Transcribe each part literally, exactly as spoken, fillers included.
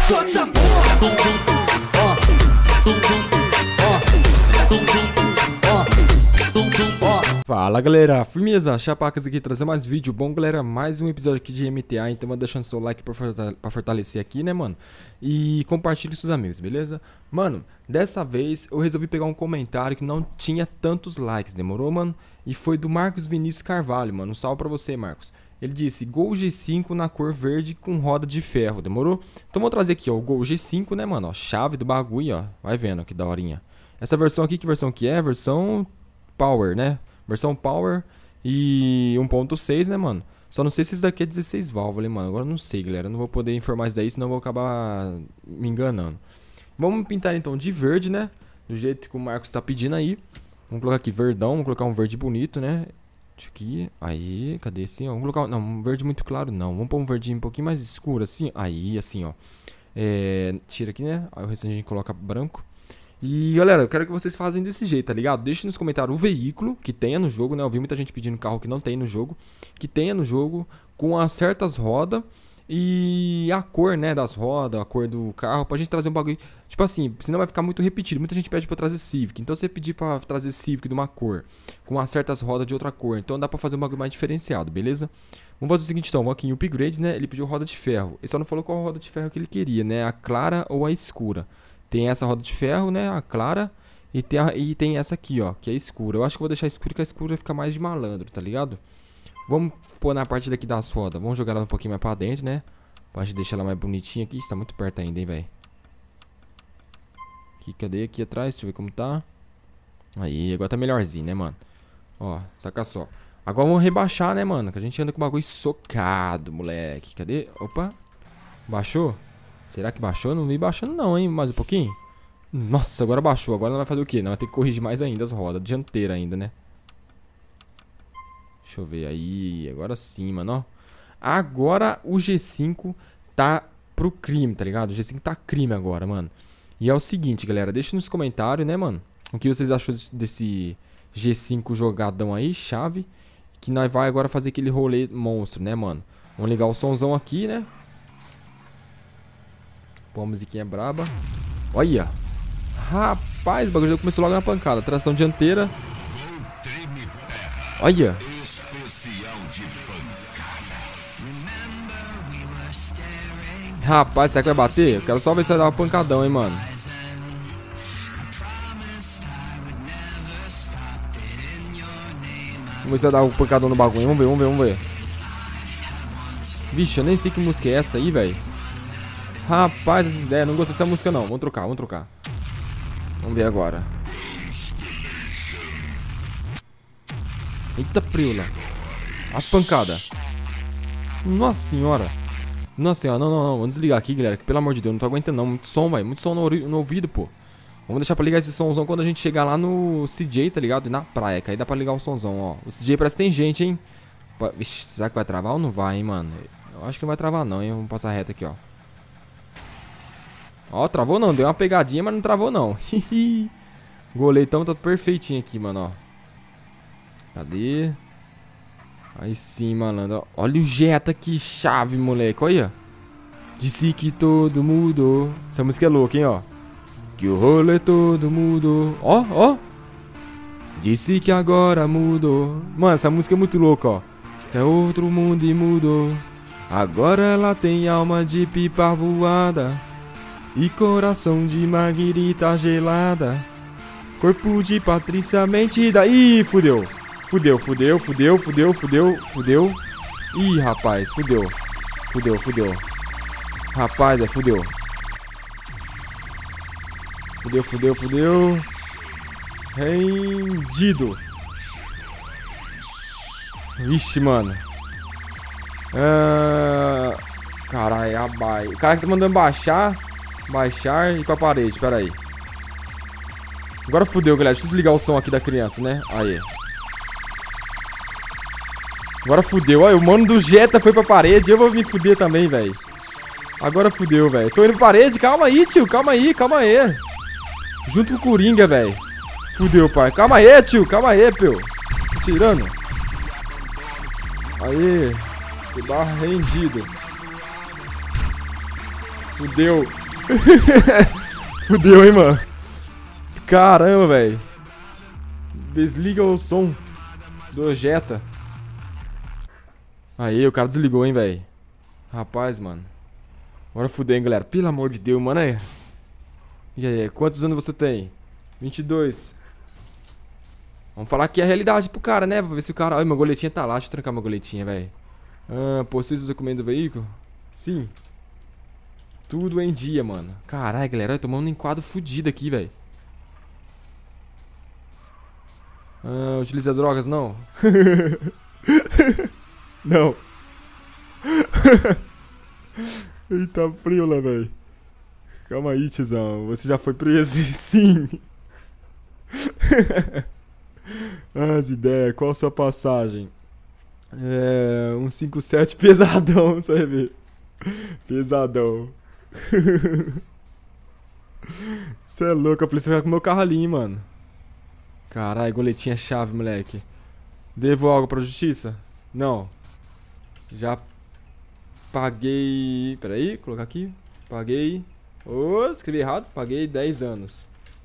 Solta essa porra. Fala galera, firmeza, Chapacas aqui trazer mais vídeo. Bom galera, mais um episódio aqui de M T A. Então vou deixando seu like pra, fortale pra fortalecer aqui, né mano. E compartilhe com seus amigos, beleza? Mano, dessa vez eu resolvi pegar um comentário que não tinha tantos likes, demorou mano? E foi do Marcos Vinícius Carvalho, mano, um salve pra você Marcos. Ele disse, Gol G cinco na cor verde com roda de ferro, demorou? Então vou trazer aqui ó, o Gol G cinco, né mano, ó, chave do bagulho, ó. Vai vendo que daorinha. Essa versão aqui, que versão que é? Versão Power, né? Versão Power e um ponto seis, né, mano? Só não sei se isso daqui é dezesseis válvulas, mano. Agora eu não sei, galera. Eu não vou poder informar isso daí, senão eu vou acabar me enganando. Vamos pintar, então, de verde, né? Do jeito que o Marcos tá pedindo aí. Vamos colocar aqui verdão. Vamos colocar um verde bonito, né? Isso aqui. Aí, cadê assim, ó? Vamos colocar... Não, um verde muito claro, não. Vamos pôr um verdinho um pouquinho mais escuro, assim. Aí, assim, ó. É... Tira aqui, né? Aí o restante a gente coloca branco. E galera, eu quero que vocês façam desse jeito, tá ligado? Deixe nos comentários o veículo que tenha no jogo, né? Eu vi muita gente pedindo carro que não tem no jogo. Que tenha no jogo, com as certas rodas e a cor, né, das rodas, a cor do carro, pra gente trazer um bagulho. Tipo assim, senão vai ficar muito repetido. Muita gente pede pra trazer Civic. Então você pedir pra trazer Civic de uma cor, com as certas rodas de outra cor, então dá pra fazer um bagulho mais diferenciado, beleza? Vamos fazer o seguinte então, vamos aqui em upgrades, né? Ele pediu roda de ferro. Ele só não falou qual roda de ferro que ele queria, né? A clara ou a escura. Tem essa roda de ferro, né, a clara, e tem, a, e tem essa aqui, ó, que é escura. Eu acho que eu vou deixar a escura, que a escura fica mais de malandro, tá ligado? Vamos pôr na parte daqui das rodas. Vamos jogar ela um pouquinho mais pra dentro, né? Pra gente deixar ela mais bonitinha aqui. Está muito perto ainda, hein, velho. Aqui, cadê? Aqui atrás, deixa eu ver como tá. Aí, agora tá melhorzinho, né, mano? Ó, saca só. Agora vamos rebaixar, né, mano? Que a gente anda com o bagulho socado, moleque. Cadê? Opa. Baixou? Será que baixou? Não vi baixando não, hein? Mais um pouquinho. Nossa, agora baixou. Agora não vai fazer o quê? Não vai ter que corrigir mais ainda as rodas. Dianteira ainda, né? Deixa eu ver aí. Agora sim, mano, ó. Agora o G cinco tá pro crime, tá ligado? O G cinco tá crime agora, mano. E é o seguinte, galera. Deixa nos comentários, né, mano? O que vocês acham desse G cinco jogadão aí, chave. Que nós vai agora fazer aquele rolê monstro, né, mano? Vamos ligar o somzão aqui, né? Pô, a musiquinha braba. Olha. Rapaz, o bagulho já começou logo na pancada. Tração dianteira. Olha. Rapaz, será que vai bater? Eu quero só ver se vai dar uma pancadão, hein, mano. Vamos ver se vai dar um pancadão no bagulho. Vamos ver, vamos ver, vamos ver. Vixe, eu nem sei que música é essa aí, velho. Rapaz, essas ideias, não gostei dessa música não. Vamos trocar, vamos trocar. Vamos ver agora. Eita preula. As pancadas. Nossa senhora. Nossa senhora, não, não, não. Vamos desligar aqui, galera, que pelo amor de Deus, não tô aguentando não. Muito som, velho, muito som no, no ouvido, pô. Vamos deixar pra ligar esse somzão quando a gente chegar lá no C J, tá ligado? E na praia, que aí dá pra ligar o somzão, ó. O C J parece que tem gente, hein. Vixe, será que vai travar ou não vai, hein, mano? Eu acho que não vai travar não, hein. Vamos passar reto aqui, ó. Ó, travou não, deu uma pegadinha, mas não travou não. Goleitão tá perfeitinho aqui, mano, ó. Cadê? Aí sim, malandro. Olha o Jetta, que chave, moleque, olha. Disse que todo mudou. Essa música é louca, hein, ó. Que o rolê todo mudou. Ó, ó. Disse que agora mudou. Mano, essa música é muito louca, ó. É outro mundo e mudou. Agora ela tem alma de pipa voada e coração de marguerita gelada. Corpo de Patrícia mentida. Ih, fudeu. Fudeu, fudeu, fudeu, fudeu, fudeu, fudeu. Ih, rapaz, fudeu. Fudeu, fudeu. Rapaz, é, fudeu. Fudeu, fudeu, fudeu. Rendido. Vixe, mano. Ah, caralho, abai. O cara que tá mandando baixar. Baixar e com a parede, pera aí. Agora fudeu, galera. Deixa eu desligar o som aqui da criança, né? Aí. Agora fudeu. Olha, o mano do Jetta foi pra parede. Eu vou me fuder também, velho. Agora fudeu, velho. Tô indo pra parede. Calma aí, tio. Calma aí, calma aí. Junto com o Coringa, velho. Fudeu, pai. Calma aí, tio. Calma aí, pô. Tô tirando. Aí. Que barra rendido. Fudeu. Fudeu, hein, mano. Caramba, velho. Desliga o som. Dojeta. Aí, o cara desligou, hein, velho. Rapaz, mano. Agora fudeu, hein, galera. Pelo amor de Deus, mano. Aí. E aí, quantos anos você tem? vinte e dois. Vamos falar que é a realidade pro cara, né? Vou ver se o cara... Ai, meu goletinha tá lá. Deixa eu trancar meu goletinha, velho. Ah, possui os documentos do veículo? Sim. Tudo em dia, mano. Caralho, galera. Eu tomando um enquadro fudido aqui, velho. Ah, utiliza drogas? Não. Não. Eita, frio lá, velho. Calma aí, tiozão. Você já foi preso? Sim. As ideias. Qual a sua passagem? É... um cinco sete pesadão, você vai ver. Pesadão. Você é louco. A polícia vai com o meu carro ali, hein, mano. Caralho, goletinha chave, moleque. Devo algo pra justiça? Não. Já paguei... Pera aí, colocar aqui. Paguei... Oh, escrevi errado. Paguei dez anos.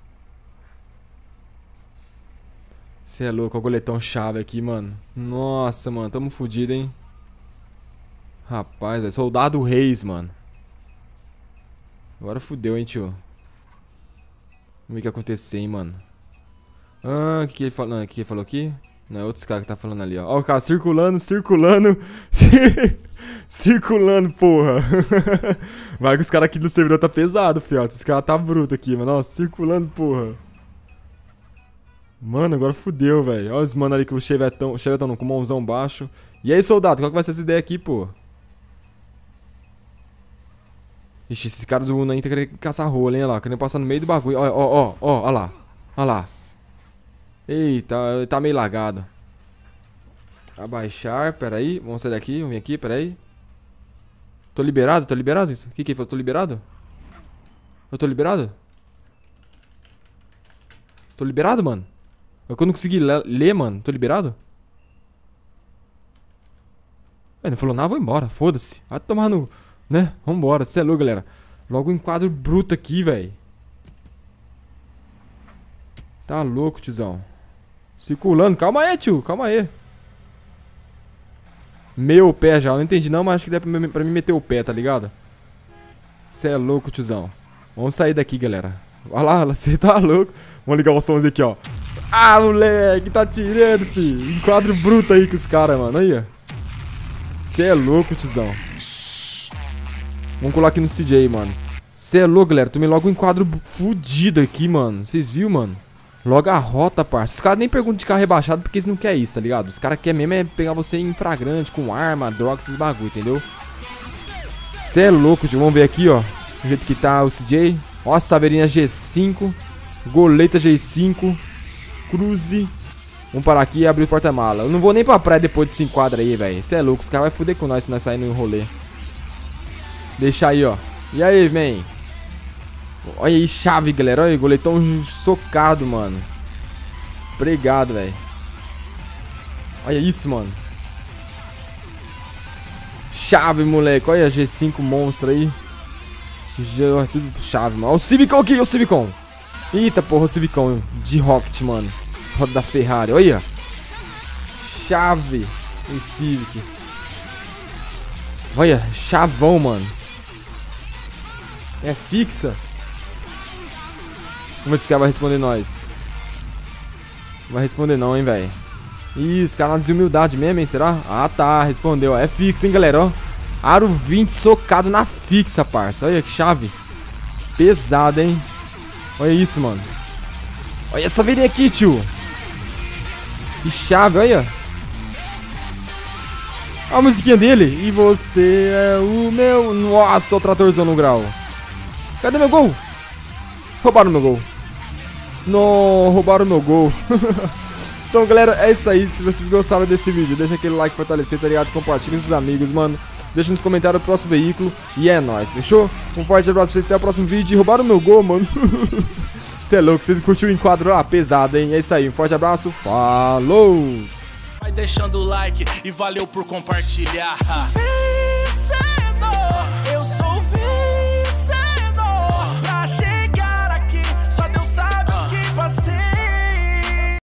Você é louco, o goletão chave aqui, mano. Nossa, mano, tamo fudido, hein. Rapaz, velho. Soldado Reis, mano. Agora fudeu, hein, tio. Vamos ver o que aconteceu, hein, mano. Ah, o que, que ele falou? Não, o que ele falou aqui? Não, é outros caras que tá falando ali, ó. Ó, o cara circulando, circulando. Circulando, porra. Vai que os caras aqui do servidor tá pesado, fiote. Esse cara tá bruto aqui, mano. Ó, circulando, porra. Mano, agora fudeu, velho. Olha os mano ali que o chevetão, chevetão com mãozão baixo. E aí, soldado, qual que vai ser essa ideia aqui, pô? Ixi, esses caras do Uno aí tá querendo caçar rola, hein? Olha lá, querendo passar no meio do bagulho. Ó, ó, ó, ó, ó lá. Ó lá. Eita, tá meio lagado. Abaixar, peraí. Vamos sair daqui, vamos vir aqui, peraí. Tô liberado? Tô liberado? O que que foi? Tô liberado? Eu tô liberado? Tô liberado, mano? Eu não consegui ler, mano. Tô liberado? Ele não falou nada, vou embora. Foda-se. Vai tomar no... Né? Vambora. Cê é louco, galera. Logo um enquadro bruto aqui, velho. Tá louco, tiozão. Circulando. Calma aí, tio. Calma aí. Meu pé já. Eu não entendi não, mas acho que dá pra, pra mim meter o pé, tá ligado? Cê é louco, tiozão. Vamos sair daqui, galera. Olha lá, você tá louco. Vamos ligar o somzinho aqui, ó. Ah, moleque, tá tirando, filho. Enquadro bruto aí com os caras, mano. Aí, ó. Cê é louco, tiozão. Vamos colar aqui no C J, mano. Cê é louco, galera. Tomei logo um enquadro fudido aqui, mano. Vocês viram, mano? Logo a rota, parça. Os caras nem perguntam de carro rebaixado porque eles não querem isso, tá ligado? Os caras querem mesmo é pegar você em flagrante, com arma, droga, esses bagulho, entendeu? Cê é louco, tio. Vamos ver aqui, ó. Do jeito que tá o C J. Ó, a saveirinha G cinco. Goleta G cinco. Cruze. Vamos parar aqui e abrir o porta-mala. Eu não vou nem pra praia depois desse enquadro aí, velho. Cê é louco. Os caras vão fuder com nós se nós sair no rolê. Deixa aí, ó. E aí, man? Olha aí, chave, galera. Olha aí, goletão socado, mano. Pregado, velho. Olha isso, mano. Chave, moleque. Olha a G cinco monstro aí. Já, tudo chave, mano. Olha o Civicon aqui, olha o Civicon. Eita, porra, o Civicon de Rocket, mano. Roda da Ferrari, olha. Chave. O Civic. Olha, chavão, mano. É fixa. Vamos ver se esse cara vai responder nós. Não vai responder não, hein, velho. Ih, esse cara é uma desumildade mesmo, hein, será? Ah, tá, respondeu, ó. É fixa, hein, galera, ó. Aro vinte socado na fixa, parça. Olha que chave. Pesada, hein. Olha isso, mano. Olha essa veirinha aqui, tio. Que chave, olha. Olha a musiquinha dele. E você é o meu... Nossa, o tratorzão no grau. Cadê meu gol? Roubaram meu gol. Não, roubaram meu gol. Então, galera, é isso aí. Se vocês gostaram desse vídeo, deixa aquele like fortalecer, tá ligado? Compartilha com seus amigos, mano. Deixa nos comentários o próximo veículo. E é nóis, fechou? Um forte abraço pra vocês. Até o próximo vídeo. Roubaram meu gol, mano. Você é louco. Vocês curtiram o enquadro lá? Pesado, hein? É isso aí. Um forte abraço. Falou! Vai deixando o like e valeu por compartilhar.